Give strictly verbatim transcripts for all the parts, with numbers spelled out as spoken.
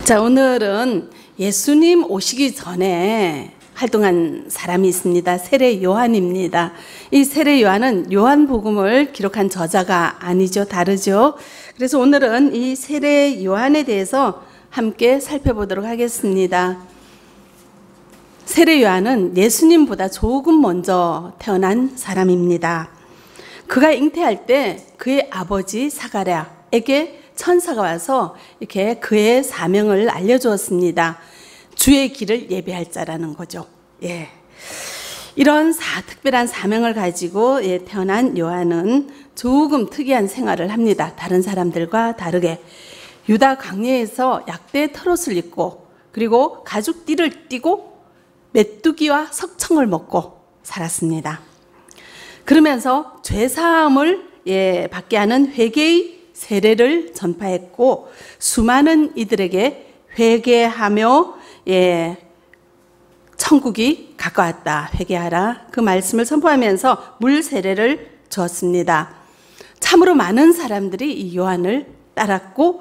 자, 오늘은 예수님 오시기 전에 활동한 사람이 있습니다. 세례 요한입니다. 이 세례 요한은 요한복음을 기록한 저자가 아니죠. 다르죠. 그래서 오늘은 이 세례 요한에 대해서 함께 살펴보도록 하겠습니다. 세례 요한은 예수님보다 조금 먼저 태어난 사람입니다. 그가 잉태할 때 그의 아버지 사가랴에게 천사가 와서 이렇게 그의 사명을 알려주었습니다. 주의 길을 예비할 자라는 거죠. 예. 이런 사, 특별한 사명을 가지고 예, 태어난 요한은 조금 특이한 생활을 합니다. 다른 사람들과 다르게. 유다 광야에서 약대 털옷을 입고 그리고 가죽 띠를 띠고 메뚜기와 석청을 먹고 살았습니다. 그러면서 죄사함을 예, 받게 하는 회개의 세례를 전파했고 수많은 이들에게 회개하며 예, 천국이 가까웠다. 회개하라. 그 말씀을 선포하면서 물 세례를 주었습니다. 참으로 많은 사람들이 이 요한을 따랐고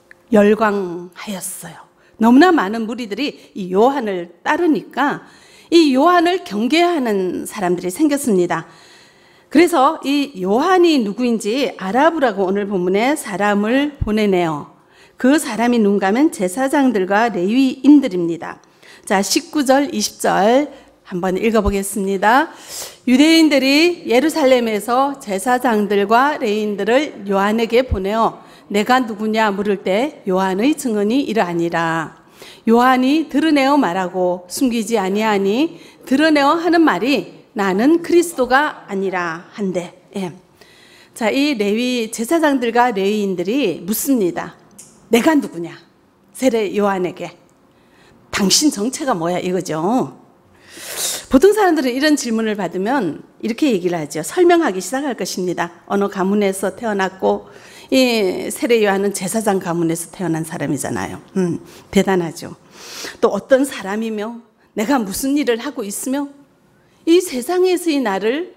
열광하였어요. 너무나 많은 무리들이 이 요한을 따르니까 이 요한을 경계하는 사람들이 생겼습니다. 그래서 이 요한이 누구인지 알아보라고 오늘 본문에 사람을 보내네요. 그 사람이 누군가 하면 제사장들과 레위인들입니다. 자, 십구 절, 이십 절 한번 읽어보겠습니다. 유대인들이 예루살렘에서 제사장들과 레위인들을 요한에게 보내어 내가 누구냐 물을 때 요한의 증언이 이러하니라. 요한이 드러내어 말하고 숨기지 아니하니 드러내어 하는 말이 나는 그리스도가 아니라 한데. 예. 자, 이 레위 제사장들과 레위인들이 묻습니다. 내가 누구냐? 세례 요한에게. 당신 정체가 뭐야 이거죠. 보통 사람들은 이런 질문을 받으면 이렇게 얘기를 하죠. 설명하기 시작할 것입니다. 어느 가문에서 태어났고 이 세례 요한은 제사장 가문에서 태어난 사람이잖아요. 음, 대단하죠. 또 어떤 사람이며 내가 무슨 일을 하고 있으며 이 세상에서의 나를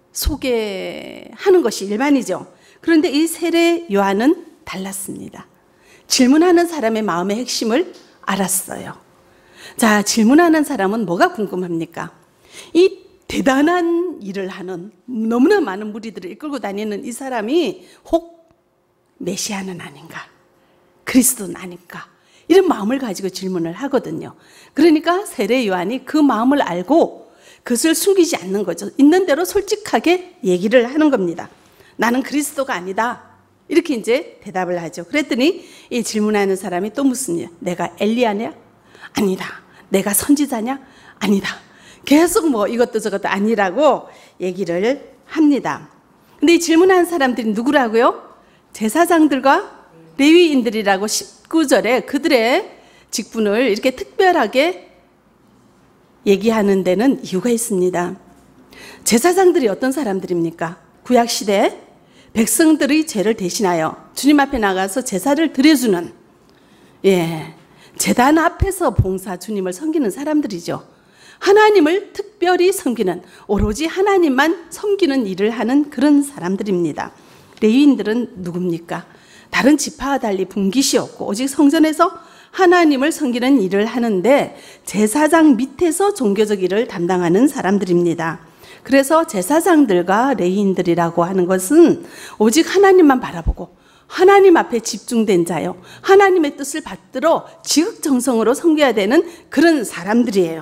소개하는 것이 일반이죠. 그런데 이 세례 요한은 달랐습니다. 질문하는 사람의 마음의 핵심을 알았어요. 자, 질문하는 사람은 뭐가 궁금합니까? 이 대단한 일을 하는 너무나 많은 무리들을 이끌고 다니는 이 사람이 혹 메시아는 아닌가? 그리스도는 아닌가? 이런 마음을 가지고 질문을 하거든요. 그러니까 세례 요한이 그 마음을 알고 그것을 숨기지 않는 거죠. 있는 대로 솔직하게 얘기를 하는 겁니다. 나는 그리스도가 아니다. 이렇게 이제 대답을 하죠. 그랬더니 이 질문하는 사람이 또 묻습니다. 내가 엘리야냐? 아니다. 내가 선지자냐? 아니다. 계속 뭐 이것도 저것도 아니라고 얘기를 합니다. 근데 이 질문하는 사람들이 누구라고요? 제사장들과 레위인들이라고 십구 절에 그들의 직분을 이렇게 특별하게 얘기하는 데는 이유가 있습니다. 제사장들이 어떤 사람들입니까? 구약시대 백성들의 죄를 대신하여 주님 앞에 나가서 제사를 드려주는, 예, 제단 앞에서 봉사 주님을 섬기는 사람들이죠. 하나님을 특별히 섬기는, 오로지 하나님만 섬기는 일을 하는 그런 사람들입니다. 레위인들은 누굽니까? 다른 지파와 달리 분깃이었고 오직 성전에서 하나님을 섬기는 일을 하는데 제사장 밑에서 종교적 일을 담당하는 사람들입니다. 그래서 제사장들과 레위인들이라고 하는 것은 오직 하나님만 바라보고 하나님 앞에 집중된 자요, 하나님의 뜻을 받들어 지극정성으로 섬겨야 되는 그런 사람들이에요.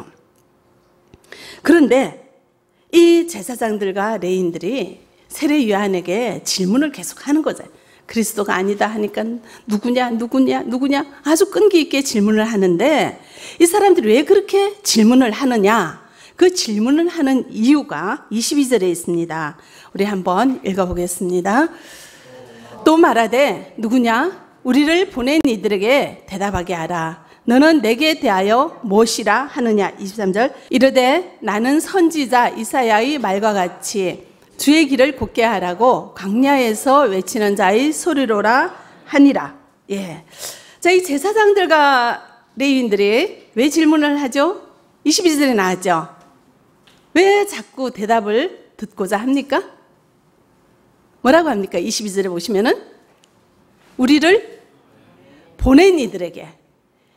그런데 이 제사장들과 레위인들이 세례 요한에게 질문을 계속하는 거죠. 그리스도가 아니다 하니까 누구냐 누구냐 누구냐 아주 끈기 있게 질문을 하는데 이 사람들이 왜 그렇게 질문을 하느냐, 그 질문을 하는 이유가 이십이 절에 있습니다. 우리 한번 읽어보겠습니다. 또 말하되 누구냐? 우리를 보낸 이들에게 대답하게 하라. 너는 내게 대하여 무엇이라 하느냐? 이십삼 절 이르되 나는 선지자 이사야의 말과 같이 주의 길을 곧게 하라고 광야에서 외치는 자의 소리로라 하니라. 예. 자, 이 제사장들과 레위인들이 왜 질문을 하죠? 이십이 절에 나왔죠. 왜 자꾸 대답을 듣고자 합니까? 뭐라고 합니까? 이십이 절에 보시면은 우리를 보낸 이들에게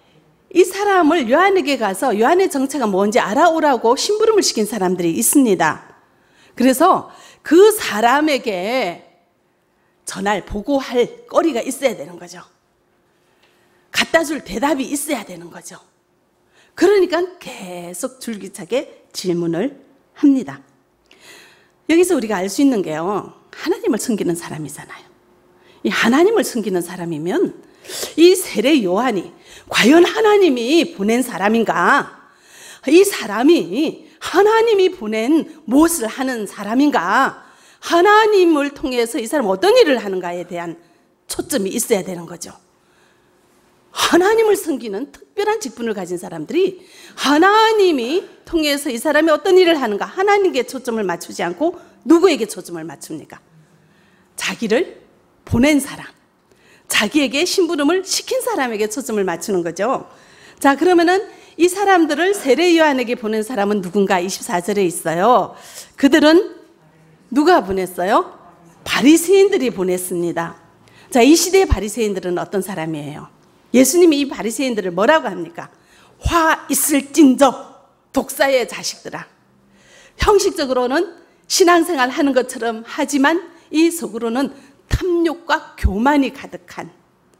이 사람을 요한에게 가서 요한의 정체가 뭔지 알아오라고 심부름을 시킨 사람들이 있습니다. 그래서 그 사람에게 전할 보고할 거리가 있어야 되는 거죠. 갖다 줄 대답이 있어야 되는 거죠. 그러니까 계속 줄기차게 질문을 합니다. 여기서 우리가 알 수 있는 게요, 하나님을 섬기는 사람이잖아요. 이 하나님을 섬기는 사람이면 이 세례 요한이 과연 하나님이 보낸 사람인가? 이 사람이 하나님이 보낸 무엇을 하는 사람인가? 하나님을 통해서 이 사람이 어떤 일을 하는가에 대한 초점이 있어야 되는 거죠. 하나님을 섬기는 특별한 직분을 가진 사람들이 하나님이 통해서 이 사람이 어떤 일을 하는가, 하나님께 초점을 맞추지 않고 누구에게 초점을 맞춥니까? 자기를 보낸 사람, 자기에게 심부름을 시킨 사람에게 초점을 맞추는 거죠. 자, 그러면은 이 사람들을 세례 요한에게 보낸 사람은 누군가? 이십사 절에 있어요. 그들은 누가 보냈어요? 바리새인들이 보냈습니다. 자, 이 시대의 바리새인들은 어떤 사람이에요? 예수님이 이 바리새인들을 뭐라고 합니까? 화 있을진저 독사의 자식들아. 형식적으로는 신앙생활 하는 것처럼 하지만 이 속으로는 탐욕과 교만이 가득한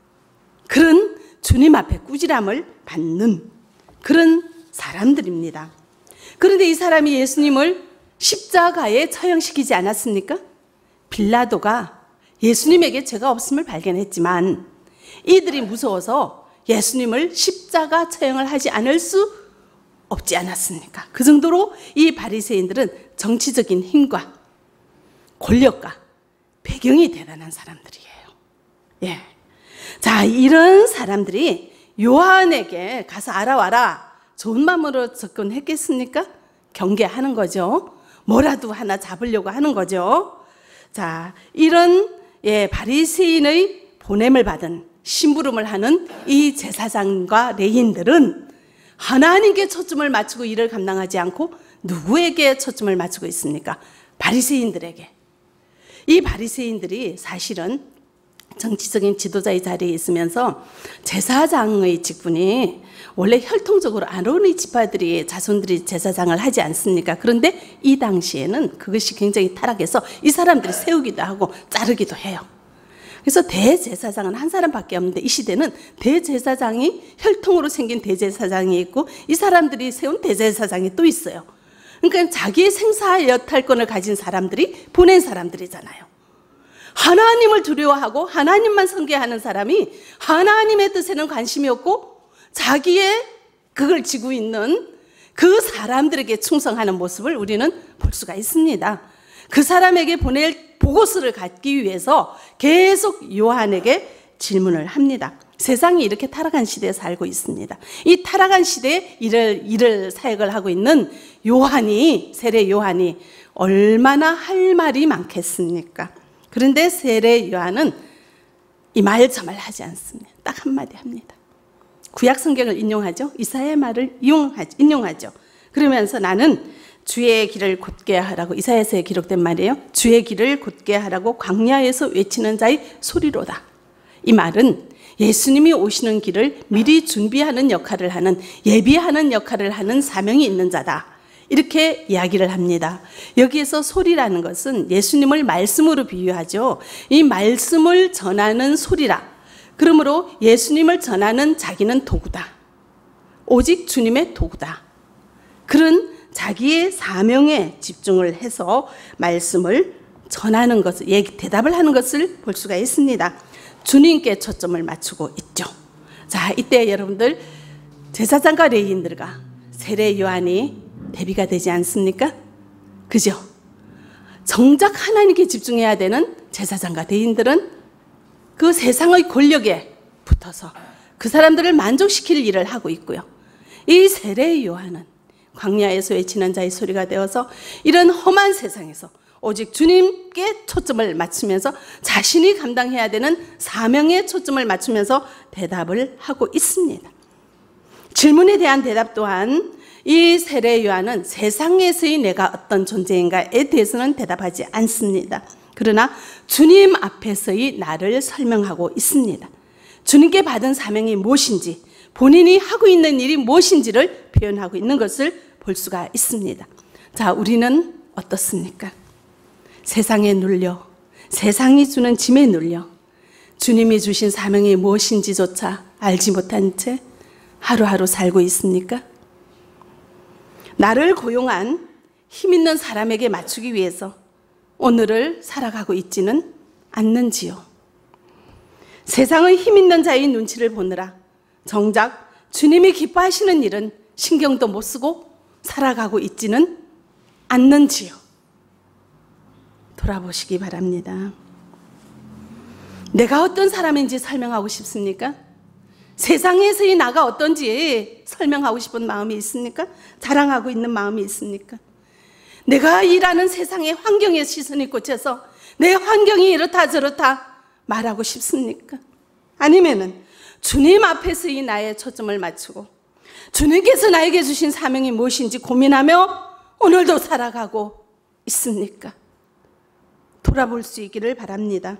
그런 주님 앞에 꾸지람을 받는 그런 사람들입니다. 그런데 이 사람이 예수님을 십자가에 처형시키지 않았습니까? 빌라도가 예수님에게 죄가 없음을 발견했지만 이들이 무서워서 예수님을 십자가 처형을 하지 않을 수 없지 않았습니까? 그 정도로 이 바리새인들은 정치적인 힘과 권력과 배경이 대단한 사람들이에요. 예. 자, 이런 사람들이 요한에게 가서 알아와라, 좋은 마음으로 접근했겠습니까? 경계하는 거죠. 뭐라도 하나 잡으려고 하는 거죠. 자, 이런 예, 바리새인의 보냄을 받은 심부름을 하는 이 제사장과 레인들은 하나님께 초점을 맞추고 일을 감당하지 않고 누구에게 초점을 맞추고 있습니까? 바리새인들에게. 이 바리새인들이 사실은 정치적인 지도자의 자리에 있으면서 제사장의 직분이 원래 혈통적으로 아론의 지파들이 자손들이 제사장을 하지 않습니까? 그런데 이 당시에는 그것이 굉장히 타락해서 이 사람들이 세우기도 하고 자르기도 해요. 그래서 대제사장은 한 사람밖에 없는데 이 시대는 대제사장이 혈통으로 생긴 대제사장이 있고 이 사람들이 세운 대제사장이 또 있어요. 그러니까 자기의 생사 여탈권을 가진 사람들이 보낸 사람들이잖아요. 하나님을 두려워하고 하나님만 섬겨하는 사람이 하나님의 뜻에는 관심이 없고 자기의 그걸 지고 있는 그 사람들에게 충성하는 모습을 우리는 볼 수가 있습니다. 그 사람에게 보낼 보고서를 갖기 위해서 계속 요한에게 질문을 합니다. 세상이 이렇게 타락한 시대에 살고 있습니다. 이 타락한 시대에 일을, 일을 사역을 하고 있는 요한이, 세례 요한이 얼마나 할 말이 많겠습니까? 그런데 세례 요한은 이 말 저 말 하지 않습니다. 딱 한마디 합니다. 구약 성경을 인용하죠. 이사야의 말을 인용하죠. 인용하죠. 그러면서 나는 주의 길을 곧게 하라고, 이사야서에 기록된 말이에요. 주의 길을 곧게 하라고 광야에서 외치는 자의 소리로다. 이 말은 예수님이 오시는 길을 미리 준비하는 역할을 하는, 예비하는 역할을 하는 사명이 있는 자다. 이렇게 이야기를 합니다. 여기에서 소리라는 것은 예수님을 말씀으로 비유하죠. 이 말씀을 전하는 소리라. 그러므로 예수님을 전하는 자기는 도구다. 오직 주님의 도구다. 그런 자기의 사명에 집중을 해서 말씀을 전하는 것을, 대답을 하는 것을 볼 수가 있습니다. 주님께 초점을 맞추고 있죠. 자, 이때 여러분들 제사장과 레위인들과 세례 요한이 대비가 되지 않습니까? 그죠? 정작 하나님께 집중해야 되는 제사장과 레위인들은 그 세상의 권력에 붙어서 그 사람들을 만족시킬 일을 하고 있고요. 이 세례 요한은 광야에서 외치는 자의 소리가 되어서 이런 험한 세상에서 오직 주님께 초점을 맞추면서 자신이 감당해야 되는 사명에 초점을 맞추면서 대답을 하고 있습니다. 질문에 대한 대답 또한 이 세례 요한은 세상에서의 내가 어떤 존재인가에 대해서는 대답하지 않습니다. 그러나 주님 앞에서의 나를 설명하고 있습니다. 주님께 받은 사명이 무엇인지, 본인이 하고 있는 일이 무엇인지를 표현하고 있는 것을 볼 수가 있습니다. 자, 우리는 어떻습니까? 세상에 눌려, 세상이 주는 짐에 눌려 주님이 주신 사명이 무엇인지조차 알지 못한 채 하루하루 살고 있습니까? 나를 고용한 힘 있는 사람에게 맞추기 위해서 오늘을 살아가고 있지는 않는지요? 세상의 힘 있는 자의 눈치를 보느라 정작 주님이 기뻐하시는 일은 신경도 못 쓰고 살아가고 있지는 않는지요? 돌아보시기 바랍니다. 내가 어떤 사람인지 설명하고 싶습니까? 세상에서의 나가 어떤지 설명하고 싶은 마음이 있습니까? 자랑하고 있는 마음이 있습니까? 내가 일하는 세상의 환경에 시선이 꽂혀서 내 환경이 이렇다 저렇다 말하고 싶습니까? 아니면은 주님 앞에서의 나의 초점을 맞추고 주님께서 나에게 주신 사명이 무엇인지 고민하며 오늘도 살아가고 있습니까? 돌아볼 수 있기를 바랍니다.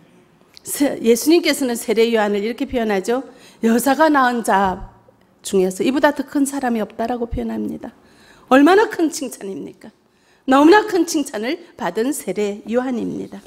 예수님께서는 세례 요한을 이렇게 표현하죠. 여자가 낳은 자 중에서 이보다 더 큰 사람이 없다라고 표현합니다. 얼마나 큰 칭찬입니까? 너무나 큰 칭찬을 받은 세례 요한입니다.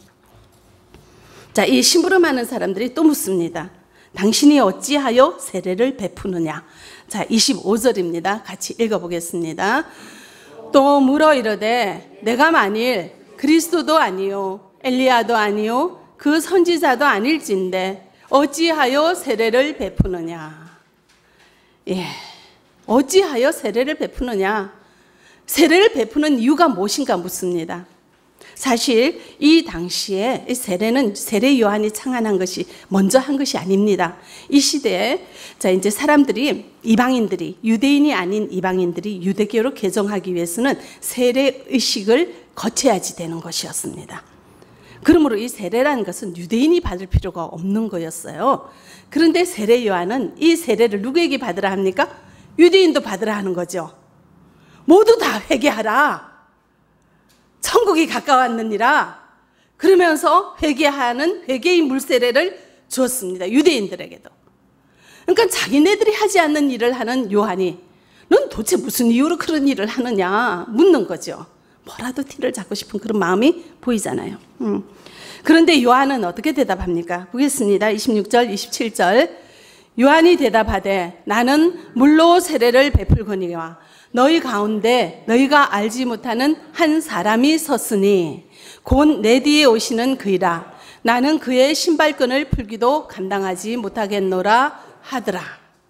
자, 이 심부름하는 사람들이 또 묻습니다. 당신이 어찌하여 세례를 베푸느냐? 자, 이십오 절입니다. 같이 읽어보겠습니다. 또 물어 이르되 내가 만일 그리스도도 아니요 엘리야도 아니요 그 선지자도 아닐진데 어찌하여 세례를 베푸느냐? 예, 어찌하여 세례를 베푸느냐? 세례를 베푸는 이유가 무엇인가 묻습니다. 사실 이 당시에 세례는 세례 요한이 창안한 것이 먼저 한 것이 아닙니다. 이 시대에 자 이제 사람들이 이방인들이 유대인이 아닌 이방인들이 유대교로 개종하기 위해서는 세례 의식을 거쳐야지 되는 것이었습니다. 그러므로 이 세례라는 것은 유대인이 받을 필요가 없는 거였어요. 그런데 세례 요한은 이 세례를 누구에게 받으라 합니까? 유대인도 받으라 하는 거죠. 모두 다 회개하라. 천국이 가까웠느니라. 그러면서 회개하는 회개의 물세례를 주었습니다. 유대인들에게도. 그러니까 자기네들이 하지 않는 일을 하는 요한이 넌 도대체 무슨 이유로 그런 일을 하느냐 묻는 거죠. 뭐라도 티를 잡고 싶은 그런 마음이 보이잖아요. 음. 그런데 요한은 어떻게 대답합니까? 보겠습니다. 이십육 절, 이십칠 절. 요한이 대답하되 나는 물로 세례를 베풀거니와 너희 가운데 너희가 알지 못하는 한 사람이 섰으니 곧 내 뒤에 오시는 그이라. 나는 그의 신발끈을 풀기도 감당하지 못하겠노라 하더라.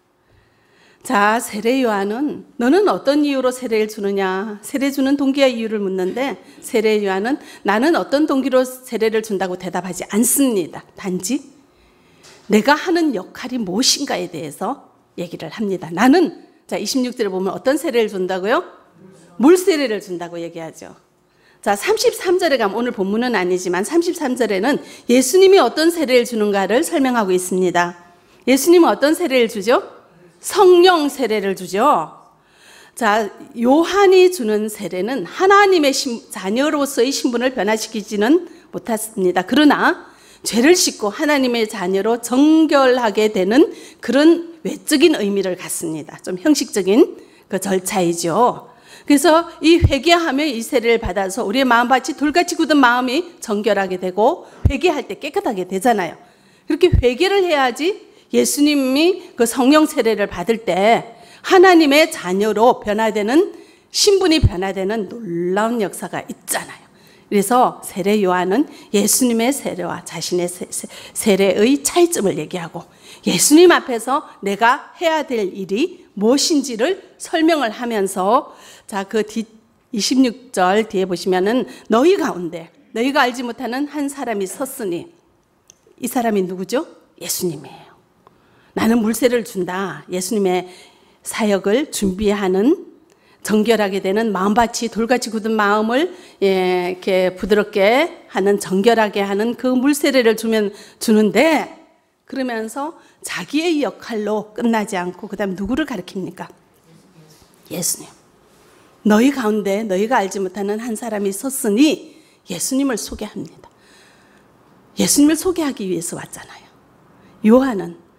자, 세례 요한은 너는 어떤 이유로 세례를 주느냐? 세례 주는 동기와 이유를 묻는데 세례 요한은 나는 어떤 동기로 세례를 준다고 대답하지 않습니다. 단지 내가 하는 역할이 무엇인가에 대해서 얘기를 합니다. 나는 자, 이십육 절에 보면 어떤 세례를 준다고요? 물세례를 준다고 얘기하죠. 자, 삼십삼 절에 가면 오늘 본문은 아니지만 삼십삼 절에는 예수님이 어떤 세례를 주는가를 설명하고 있습니다. 예수님은 어떤 세례를 주죠? 성령 세례를 주죠. 자, 요한이 주는 세례는 하나님의 신, 자녀로서의 신분을 변화시키지는 못했습니다. 그러나 죄를 씻고 하나님의 자녀로 정결하게 되는 그런 외적인 의미를 갖습니다. 좀 형식적인 그 절차이죠. 그래서 이 회개하며 이 세례를 받아서 우리의 마음밭이 돌같이 굳은 마음이 정결하게 되고 회개할 때 깨끗하게 되잖아요. 그렇게 회개를 해야지 예수님이 그 성령 세례를 받을 때 하나님의 자녀로 변화되는 신분이 변화되는 놀라운 역사가 있잖아요. 그래서 세례 요한은 예수님의 세례와 자신의 세례의 차이점을 얘기하고 예수님 앞에서 내가 해야 될 일이 무엇인지를 설명을 하면서 자, 그 뒤 이십육 절 뒤에 보시면은 너희 가운데 너희가 알지 못하는 한 사람이 섰으니 이 사람이 누구죠? 예수님이에요. 나는 물세례를 준다. 예수님의 사역을 준비하는 정결하게 되는 마음밭이 돌같이 굳은 마음을 예, 이렇게 부드럽게 하는 정결하게 하는 그 물세례를 주면 주는데 그러면서 자기의 역할로 끝나지 않고 그다음 누구를 가리킵니까? 예수님. 너희 가운데 너희가 알지 못하는 한 사람이 섰으니 예수님을 소개합니다. 예수님을 소개하기 위해서 왔잖아요. 요한은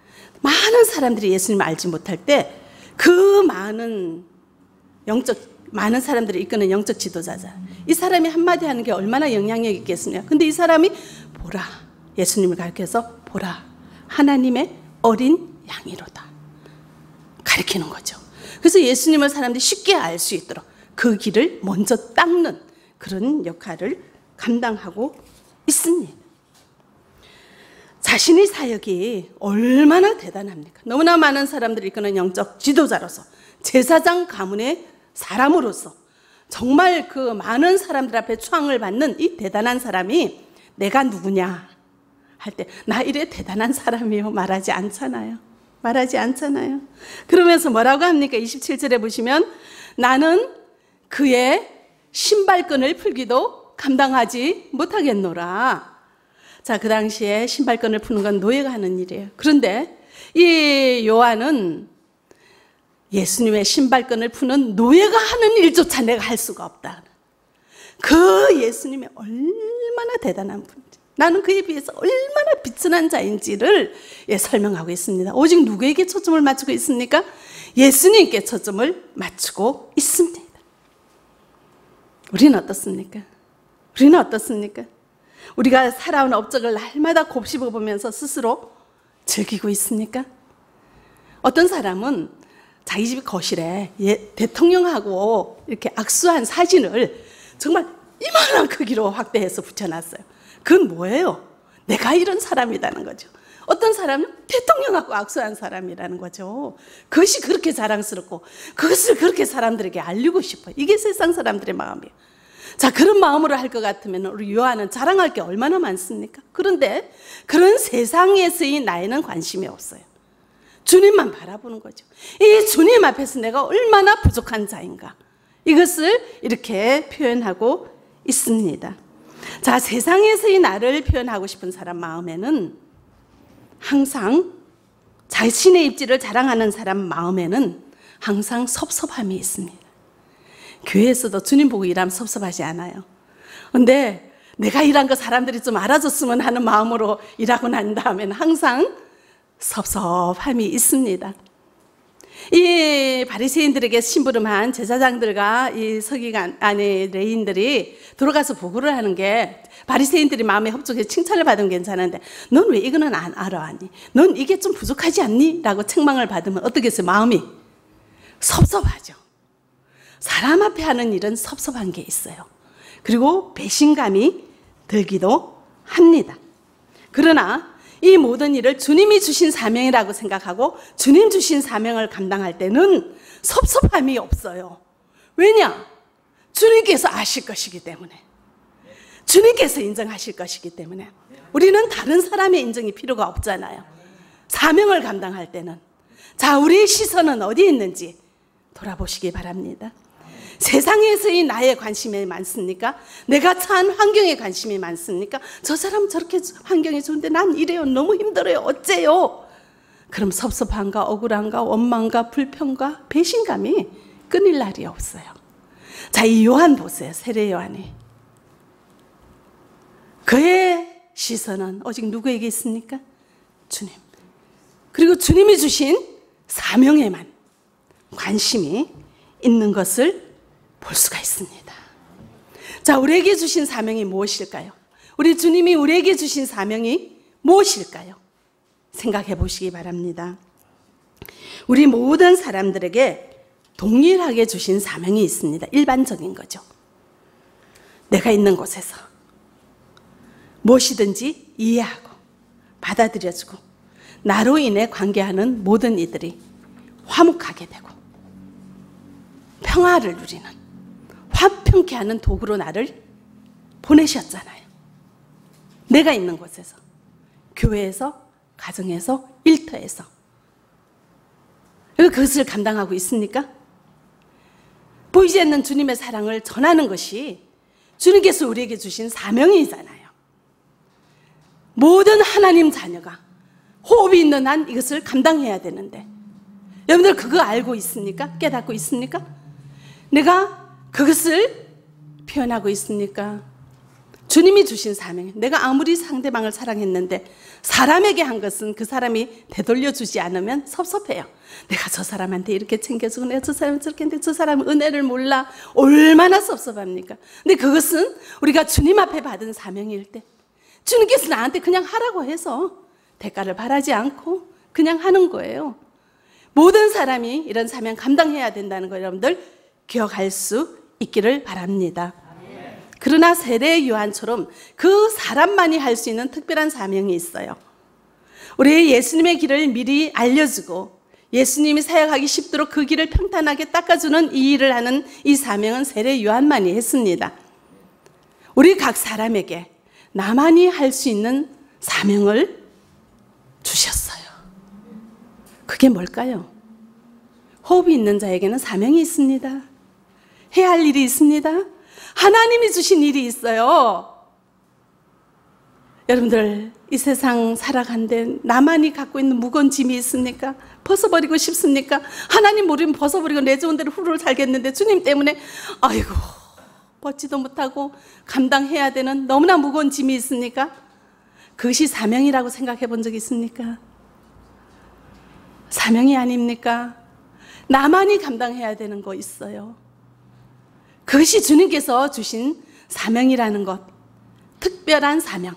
많은 사람들이 예수님을 알지 못할 때 그 많은 영적 많은 사람들을 이끄는 영적 지도자자, 이 사람이 한마디 하는 게 얼마나 영향력이 있겠습니까? 근데 이 사람이 보라, 예수님을 가리켜서 보라, 하나님의 어린 양이로다 가리키는 거죠. 그래서 예수님을 사람들이 쉽게 알 수 있도록 그 길을 먼저 닦는 그런 역할을 감당하고 있습니다. 자신의 사역이 얼마나 대단합니까? 너무나 많은 사람들이 이끄는 영적 지도자로서, 제사장 가문의 사람으로서 정말 그 많은 사람들 앞에 추앙을 받는 이 대단한 사람이 내가 누구냐 할 때 나 이래 대단한 사람이요 말하지 않잖아요. 말하지 않잖아요. 그러면서 뭐라고 합니까? 이십칠 절에 보시면 나는 그의 신발끈을 풀기도 감당하지 못하겠노라. 자, 그 당시에 신발끈을 푸는 건 노예가 하는 일이에요. 그런데 이 요한은 예수님의 신발끈을 푸는 노예가 하는 일조차 내가 할 수가 없다. 그 예수님이 얼마나 대단한 분인지, 나는 그에 비해서 얼마나 비천한 자인지를 예, 설명하고 있습니다. 오직 누구에게 초점을 맞추고 있습니까? 예수님께 초점을 맞추고 있습니다. 우리는 어떻습니까? 우리는 어떻습니까? 우리가 살아온 업적을 날마다 곱씹어 보면서 스스로 즐기고 있습니까? 어떤 사람은 자기 집 거실에 예, 대통령하고 이렇게 악수한 사진을 정말 이만한 크기로 확대해서 붙여놨어요. 그건 뭐예요? 내가 이런 사람이라는 거죠. 어떤 사람은 대통령하고 악수한 사람이라는 거죠. 그것이 그렇게 자랑스럽고 그것을 그렇게 사람들에게 알리고 싶어요. 이게 세상 사람들의 마음이에요. 자, 그런 마음으로 할 것 같으면 우리 요한은 자랑할 게 얼마나 많습니까? 그런데 그런 세상에서의 나에는 관심이 없어요. 주님만 바라보는 거죠. 이 주님 앞에서 내가 얼마나 부족한 자인가, 이것을 이렇게 표현하고 있습니다. 자, 세상에서의 나를 표현하고 싶은 사람 마음에는 항상 자신의 입지를 자랑하는 사람 마음에는 항상 섭섭함이 있습니다. 교회에서도 주님 보고 일하면 섭섭하지 않아요. 근데 내가 일한 거 사람들이 좀 알아줬으면 하는 마음으로 일하고 난 다음에는 항상 섭섭함이 있습니다. 이 바리새인들에게 심부름한 제사장들과 이 서기관 아니 레인들이 돌아가서 보고를 하는 게, 바리새인들이 마음에 흡족해서 칭찬을 받으면 괜찮은데 넌 왜 이거는 안 알아하니? 넌 이게 좀 부족하지 않니? 라고 책망을 받으면 어떻게 해서 마음이 섭섭하죠. 사람 앞에 하는 일은 섭섭한 게 있어요. 그리고 배신감이 들기도 합니다. 그러나 이 모든 일을 주님이 주신 사명이라고 생각하고 주님 주신 사명을 감당할 때는 섭섭함이 없어요. 왜냐? 주님께서 아실 것이기 때문에, 주님께서 인정하실 것이기 때문에. 우리는 다른 사람의 인정이 필요가 없잖아요. 사명을 감당할 때는. 자, 우리의 시선은 어디에 있는지 돌아보시기 바랍니다. 세상에서의 나의 관심이 많습니까? 내가 처한 환경에 관심이 많습니까? 저 사람 저렇게 환경이 좋은데 난 이래요, 너무 힘들어요, 어째요? 그럼 섭섭함과 억울함과 원망과 불평과 배신감이 끊일 날이 없어요. 자, 이 요한 보세요. 세례 요한이. 그의 시선은 오직 누구에게 있습니까? 주님. 그리고 주님이 주신 사명에만 관심이 있는 것을 볼 수가 있습니다. 자, 우리에게 주신 사명이 무엇일까요? 우리 주님이 우리에게 주신 사명이 무엇일까요? 생각해 보시기 바랍니다. 우리 모든 사람들에게 동일하게 주신 사명이 있습니다. 일반적인 거죠. 내가 있는 곳에서 무엇이든지 이해하고 받아들여주고 나로 인해 관계하는 모든 이들이 화목하게 되고 평화를 누리는, 화평케 하는 도구로 나를 보내셨잖아요. 내가 있는 곳에서, 교회에서, 가정에서, 일터에서. 그것을 감당하고 있습니까? 보이지 않는 주님의 사랑을 전하는 것이 주님께서 우리에게 주신 사명이잖아요. 모든 하나님 자녀가 호흡이 있는 한 이것을 감당해야 되는데, 여러분들 그거 알고 있습니까? 깨닫고 있습니까? 내가 그것을 표현하고 있습니까? 주님이 주신 사명, 내가 아무리 상대방을 사랑했는데 사람에게 한 것은 그 사람이 되돌려주지 않으면 섭섭해요. 내가 저 사람한테 이렇게 챙겨주고 내가 저 사람 저렇게 했는데 저 사람은 은혜를 몰라. 얼마나 섭섭합니까? 근데 그것은 우리가 주님 앞에 받은 사명일 때 주님께서 나한테 그냥 하라고 해서 대가를 바라지 않고 그냥 하는 거예요. 모든 사람이 이런 사명 감당해야 된다는 거 여러분들 기억할 수 있기를 바랍니다. 그러나 세례 요한처럼 그 사람만이 할 수 있는 특별한 사명이 있어요. 우리 예수님의 길을 미리 알려주고 예수님이 사역하기 쉽도록 그 길을 평탄하게 닦아주는 이 일을 하는 이 사명은 세례 요한만이 했습니다. 우리 각 사람에게 나만이 할 수 있는 사명을 주셨어요. 그게 뭘까요? 호흡이 있는 자에게는 사명이 있습니다. 해야 할 일이 있습니다. 하나님이 주신 일이 있어요. 여러분들 이 세상 살아간데 나만이 갖고 있는 무거운 짐이 있습니까? 벗어버리고 싶습니까? 하나님 모르면 벗어버리고 내 좋은 대로 후루룩 살겠는데 주님 때문에 아이고 벗지도 못하고 감당해야 되는 너무나 무거운 짐이 있습니까? 그것이 사명이라고 생각해 본 적 있습니까? 사명이 아닙니까? 나만이 감당해야 되는 거 있어요. 그것이 주님께서 주신 사명이라는 것, 특별한 사명.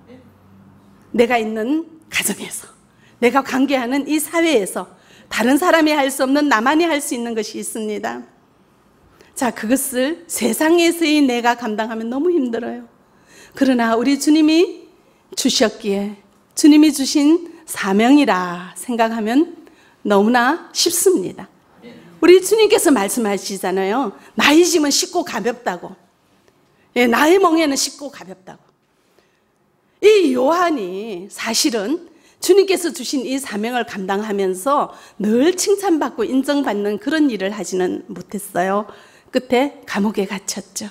내가 있는 가정에서, 내가 관계하는 이 사회에서 다른 사람이 할 수 없는 나만이 할 수 있는 것이 있습니다. 자, 그것을 세상에서의 내가 감당하면 너무 힘들어요. 그러나 우리 주님이 주셨기에 주님이 주신 사명이라 생각하면 너무나 쉽습니다. 우리 주님께서 말씀하시잖아요. 나의 짐은 쉽고 가볍다고. 예, 나의 멍에는 쉽고 가볍다고. 이 요한이 사실은 주님께서 주신 이 사명을 감당하면서 늘 칭찬받고 인정받는 그런 일을 하지는 못했어요. 끝에 감옥에 갇혔죠.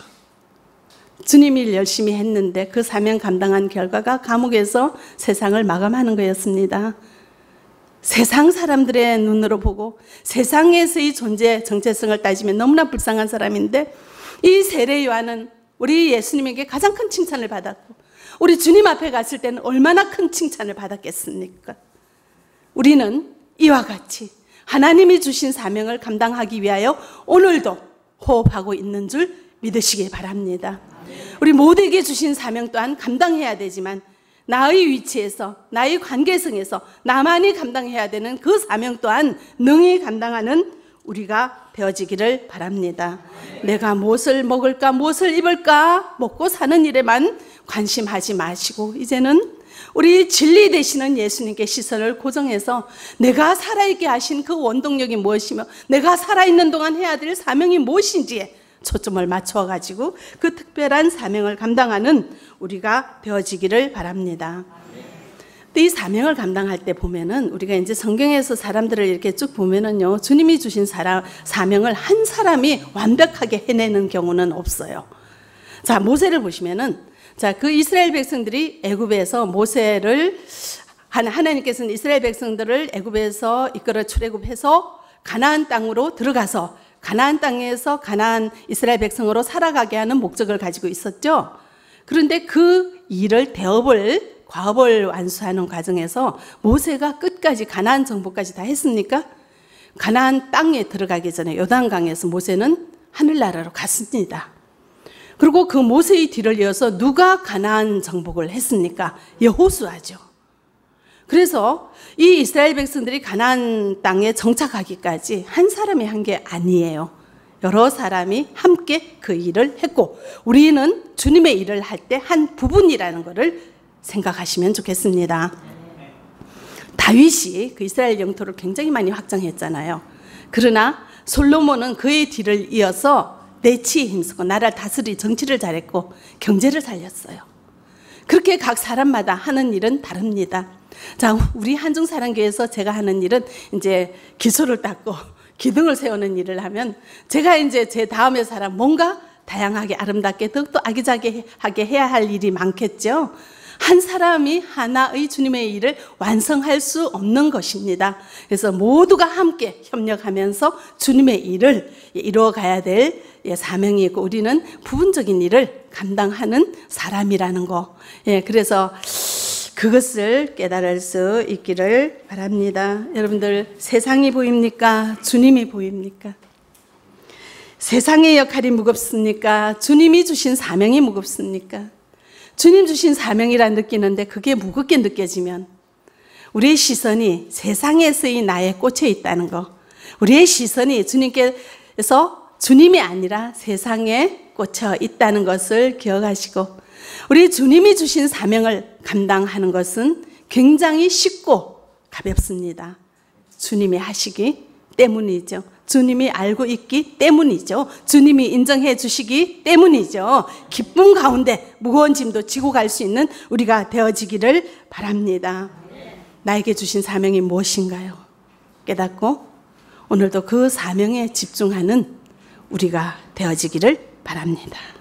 주님 일 열심히 했는데 그 사명 감당한 결과가 감옥에서 세상을 마감하는 거였습니다. 세상 사람들의 눈으로 보고 세상에서의 존재 정체성을 따지면 너무나 불쌍한 사람인데 이 세례 요한은 우리 예수님에게 가장 큰 칭찬을 받았고 우리 주님 앞에 갔을 때는 얼마나 큰 칭찬을 받았겠습니까? 우리는 이와 같이 하나님이 주신 사명을 감당하기 위하여 오늘도 호흡하고 있는 줄 믿으시기 바랍니다. 우리 모두에게 주신 사명 또한 감당해야 되지만 나의 위치에서 나의 관계성에서 나만이 감당해야 되는 그 사명 또한 능히 감당하는 우리가 되어지기를 바랍니다. 내가 무엇을 먹을까 무엇을 입을까 먹고 사는 일에만 관심하지 마시고 이제는 우리 진리 되시는 예수님께 시선을 고정해서 내가 살아있게 하신 그 원동력이 무엇이며 내가 살아있는 동안 해야 될 사명이 무엇인지에 초점을 맞춰가지고 그 특별한 사명을 감당하는 우리가 되어지기를 바랍니다. 이 사명을 감당할 때 보면은 우리가 이제 성경에서 사람들을 이렇게 쭉 보면은요, 주님이 주신 사람, 사명을 한 사람이 완벽하게 해내는 경우는 없어요. 자, 모세를 보시면은, 자, 그 이스라엘 백성들이 애굽에서 모세를, 하나님께서는 이스라엘 백성들을 애굽에서 이끌어 출애굽해서 가나안 땅으로 들어가서 가나안 땅에서 가나안 이스라엘 백성으로 살아가게 하는 목적을 가지고 있었죠. 그런데 그 일을 대업을 과업을 완수하는 과정에서 모세가 끝까지 가나안 정복까지 다 했습니까? 가나안 땅에 들어가기 전에 요단강에서 모세는 하늘나라로 갔습니다. 그리고 그 모세의 뒤를 이어서 누가 가나안 정복을 했습니까? 여호수아죠. 그래서 이 이스라엘 백성들이 가나안 땅에 정착하기까지 한 사람이 한 게 아니에요. 여러 사람이 함께 그 일을 했고 우리는 주님의 일을 할 때 한 부분이라는 것을 생각하시면 좋겠습니다. 다윗이 그 이스라엘 영토를 굉장히 많이 확장했잖아요. 그러나 솔로몬은 그의 뒤를 이어서 내치에 힘쓰고 나라를 다스리 정치를 잘했고 경제를 살렸어요. 그렇게 각 사람마다 하는 일은 다릅니다. 자, 우리 한중사랑교회에서 제가 하는 일은 이제 기초를 닦고 기둥을 세우는 일을 하면 제가 이제 제 다음의 사람 뭔가 다양하게 아름답게 더욱더 아기자기하게 해야 할 일이 많겠죠. 한 사람이 하나의 주님의 일을 완성할 수 없는 것입니다. 그래서 모두가 함께 협력하면서 주님의 일을 이루어 가야 될 사명이 있고, 우리는 부분적인 일을 감당하는 사람이라는 거. 예, 그래서 그것을 깨달을 수 있기를 바랍니다. 여러분들, 세상이 보입니까? 주님이 보입니까? 세상의 역할이 무겁습니까? 주님이 주신 사명이 무겁습니까? 주님 주신 사명이라 느끼는데 그게 무겁게 느껴지면 우리의 시선이 세상에서의 나에 꽂혀 있다는 거, 우리의 시선이 주님께서 주님이 아니라 세상에 꽂혀 있다는 것을 기억하시고, 우리 주님이 주신 사명을 감당하는 것은 굉장히 쉽고 가볍습니다. 주님이 하시기 때문이죠. 주님이 알고 있기 때문이죠. 주님이 인정해 주시기 때문이죠. 기쁨 가운데 무거운 짐도 지고 갈 수 있는 우리가 되어지기를 바랍니다. 나에게 주신 사명이 무엇인가요? 깨닫고 오늘도 그 사명에 집중하는 우리가 되어지기를 바랍니다.